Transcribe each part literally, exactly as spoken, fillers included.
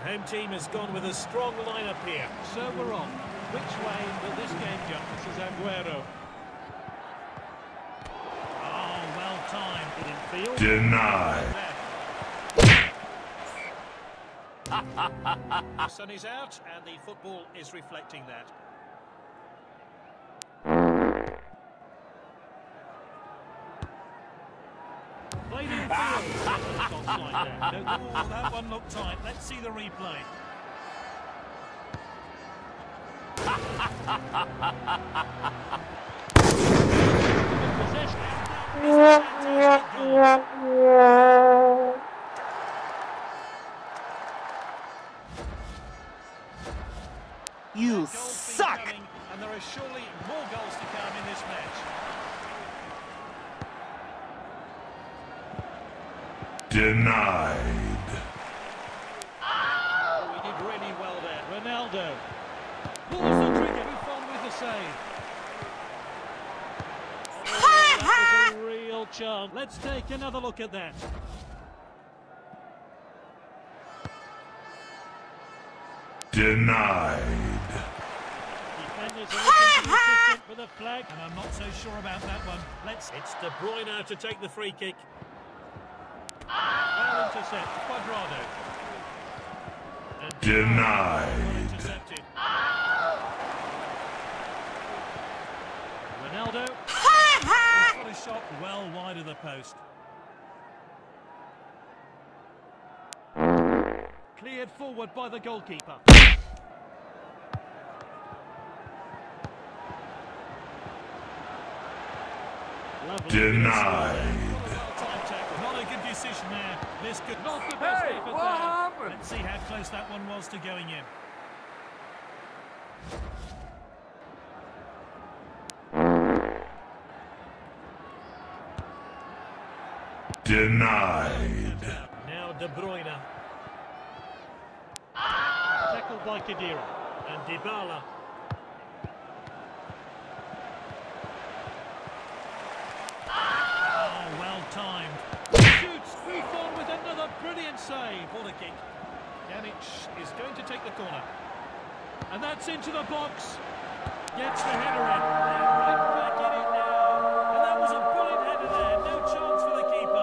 Home team has gone with a strong lineup here. So we're on. Which way will this game go? This is Aguero. Oh, well timed. In field. Denied. The sun is out and the football is reflecting that. Played in field. Offside there. No, oh, that one looked tight. Let's see the replay. You suck! Coming, and there are surely more goals to come in this match. Denied. Oh, he did really well there. Ronaldo. Pulls the trigger. Buffon with the save. Oh, that was a real chance. Let's take another look at that. Denied. Defenders are looking to the assistant for the flag, and I'm not so sure about that one. Let's. It's De Bruyne to take the free kick. Well intercept. Quadrado. And Denied. intercepted. Ronaldo. He's got a shot well wide of the post. Cleared forward by the goalkeeper. Lovely. Denied. Time tackle. Not a good decision there. This could not the best Hey, effort what there. happened? Let's see how close that one was to going in. Denied. Now De Bruyne. Tackled by Khedira. And Dybala. Oh, well timed. Shoots. Buffon with another brilliant save. What a kick. Pjanic is going to take the corner. And that's into the box. Gets the header in. They're right back in it now. And that was a brilliant header there. No chance for the keeper.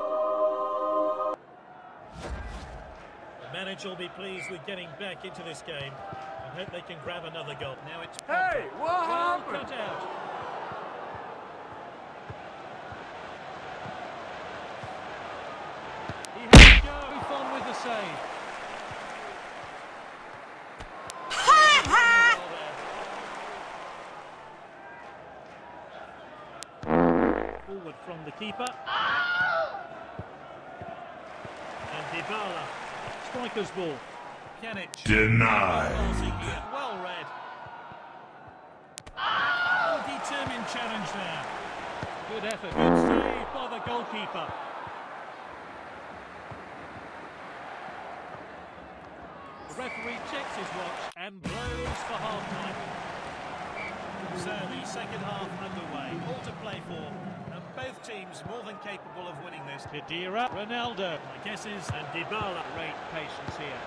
The manager will be pleased with getting back into this game. I hope they can grab another goal. Now it's Hey, what Well happened? cut out. He has to go. Buffon with the save. Forward from the keeper. And Dybala. Striker's ball. Pjanic. Denied. Well read. Oh, determined challenge there. Good effort. Good save by the goalkeeper. The referee checks his watch and blows for half-time. So the second half underway. All to play for. And both teams more than capable of winning this. Khedira. Ronaldo. My guess is. And Dybala. Great patience here.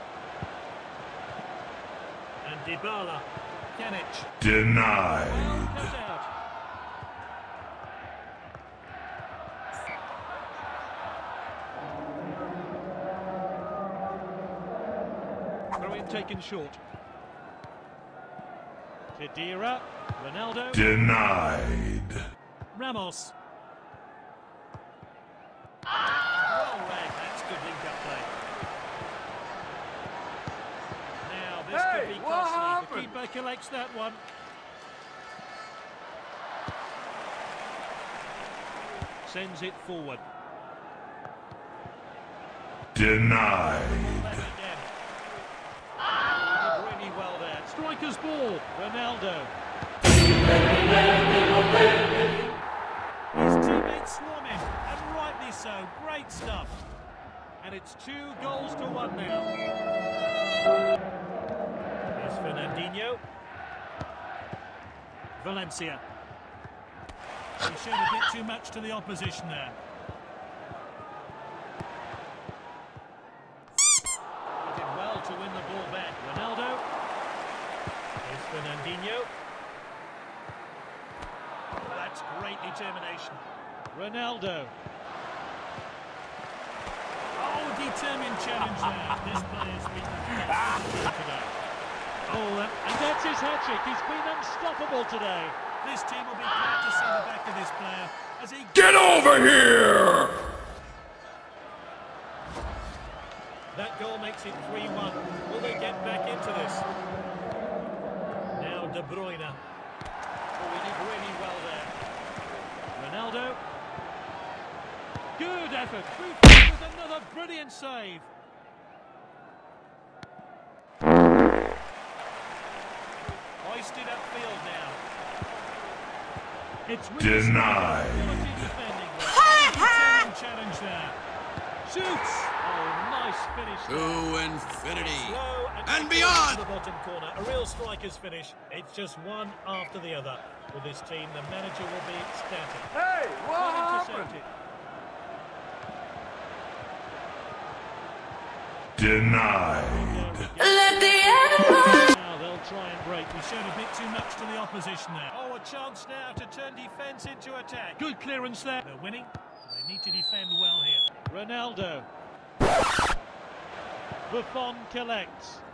And Dybala. Pjanic. Well Denied. cut out. Throw in taken short. Khedira. Ronaldo. Denied. Ramos. Well read. That's good link-up play. Now this Hey, could be what costly. happened? The keeper collects that one. Sends it forward. Denied. Left again. Oh, he did really well there. Striker's ball. Ronaldo. His teammates swarm him, and rightly so. Great stuff. And it's two goals to one now. Here's Fernandinho. Valencia. He showed a bit too much to the opposition there. He did well determination. Ronaldo. Oh, determined challenge there. This player's been fantastic today. Oh, and, and that's his hat-trick. He's been unstoppable today. This team will be glad to see the back of this player as he... Get over here! That goal makes it three one. Will they get back into this? Now De Bruyne. Oh, he did really well there. Ronaldo. Good effort. Buffon with another brilliant save. Hoisted upfield now. It's really Denied. quality defending. Determined challenge there. Shoots. Oh, nice finish. To infinity Slow and to beyond. the bottom corner. A real striker's finish. It's just one after the other. With this team, the manager will be ecstatic. Hey, what Well happened? intercepted. Denied. Now they'll try and break. We showed a bit too much to the opposition there. Oh, a chance now to turn defence into attack. Good clearance there. They're winning. They need to defend well here. Ronaldo. Buffon collects.